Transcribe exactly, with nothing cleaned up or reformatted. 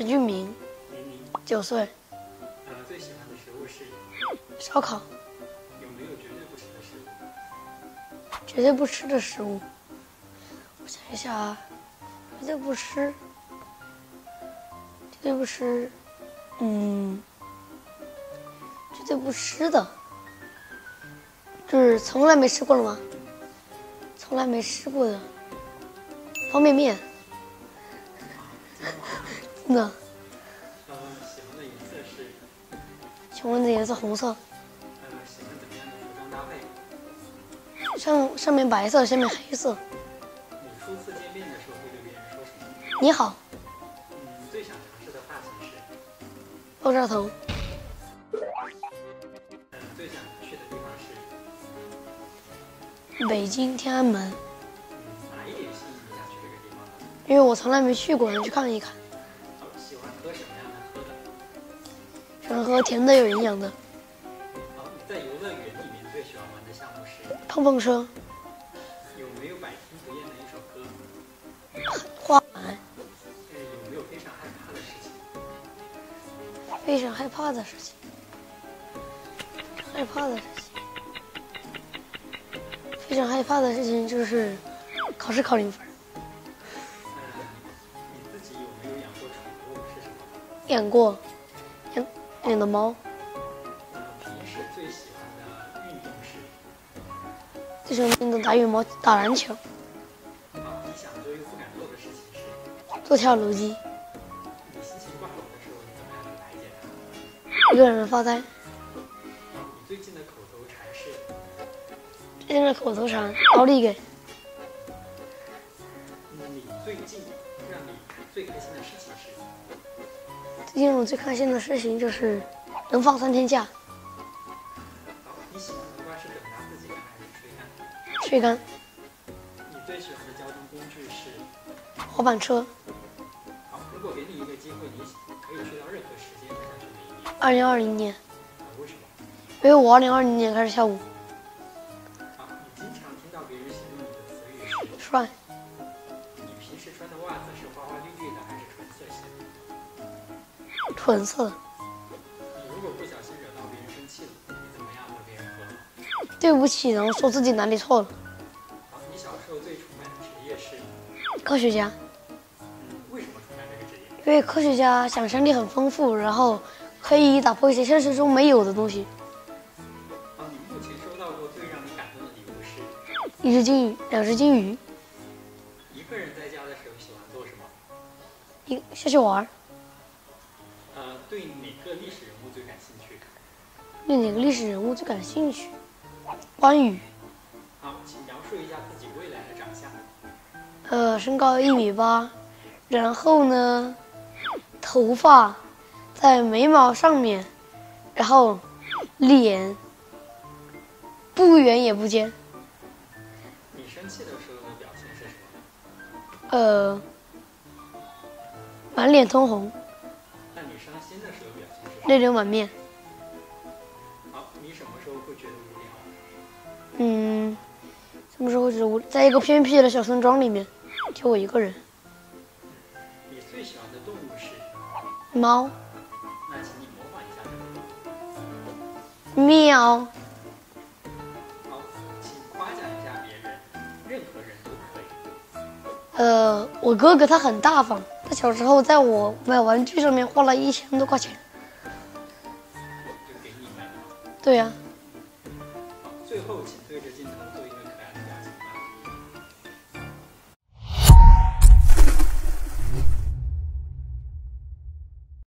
俊明， 年龄， 九岁， 呃，最喜欢的食物是？ 烧烤， 有没有绝对不吃的食物？ 绝对不吃的食物。我想一下啊，绝对不吃，绝对不吃，嗯，绝对不吃的，就是从来没吃过了吗？从来没吃过的方便面，真的。 呃，喜欢的颜色是？ 请问的颜色红色， 呃，喜欢怎么样的服装搭配？ 上上面白色，下面黑色。 你初次见面的时候会对别人说什么？ 你好， 嗯，最想尝试的发型是？ 爆炸头， 呃，最想去的地方是？ 北京天安门， 嗯，哪一点吸引你想去这个地方呢？ 因为我从来没去过，想去看一看。 好，喜欢喝什么样的喝的？ 喜欢喝甜的有营养的， 好，你在游乐园里面最喜欢玩的项目是？ 碰碰车、 有没有百听不厌的一首歌？ 花环， 呃，有没有非常害怕的事情？ 非常害怕的事情，害怕的事情，非常害怕的事情就是考试考零分。 呃，你自己有没有养过宠物？是什么？ 养过，养养的猫， 呃，平时最喜欢的运动是？ 最喜欢运动打羽毛、打篮球、 好，你想做又不敢做的事情是？ 做跳楼机， 你心情不好的时候，你怎么样去排解它？ 一个人发呆。 好，你最近的口头禅是？ 最近的口头禅奥利给， 那你最近让你最开心的事情是？ 最近我最开心的事情就是能放三天假， 好，你喜欢的瓜是等它自己干还是吹干？ 吹干， 你最喜欢的交通工具是？ 滑板车。 好，如果给你一个机会，你可以去到任何时间，你想去哪一年？ 二零二零年， 啊，为什么？ 因为我二零二零年开始跳舞， 好，你经常听到别人形容你的词语是？ 帅， 你平时穿的袜子是花花绿绿的还是纯色系的？ 纯色。 你如果不小心惹到别人生气了，你怎么样和别人和好？ 对不起，然后说自己哪里错了。 好，你小时候最崇拜的职业是？ 科学家， 嗯，为什么崇拜这个职业？ 因为科学家想象力很丰富，然后可以打破一些现实中没有的东西。 好，你目前收到过最让你感动的礼物是？ 一只金鱼，两只金鱼， 一个人在家的时候喜欢做什么？ 一下去玩儿。 呃，对哪个历史人物最感兴趣？ 对哪个历史人物最感兴趣？关羽， 好，请描述一下自己未来的长相。 呃，身高一米八，然后呢，头发在眉毛上面，然后脸不圆也不尖， 你生气的时候的表现是什么？ 呃，满脸通红， 那你伤心的时候表现是什么？ 泪流满面。 好，你什么时候会觉得无聊？ 嗯，什么时候觉得无？在一个偏僻的小村庄里面，就我一个人。 你最喜欢的动物是？ 猫， 那请你模仿一下这个动物。 喵， 好，请夸奖一下别人，任何人都可以。 呃，我哥哥他很大方，他小时候在我买玩具上面花了一千多块钱。 就给你买的。 对呀、 好，最后请对着镜头